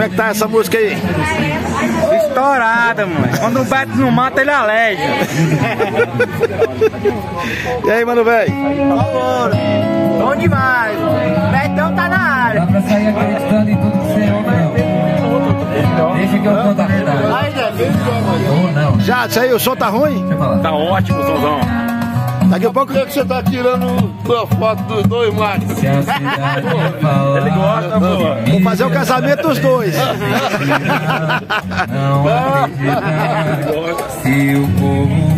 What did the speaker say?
é que tá essa música aí? Estourada, mano. Quando o Beto não mata, ele aleja. E aí, mano, velho? Bom demais. Betão tá na área. Dá pra sair acreditando em tudo que você ouve, não. Deixa que eu conto a verdade. Ou não. Já, isso aí, o som tá ruim? Deixa eu falar. Tá ótimo, Sonzão. Daqui a pouco... Por que você tá tirando a foto dos dois machos? Se a cidade falar, Ele gosta, pô. Vou fazer o casamento dos dois. não acreditar. Se o povo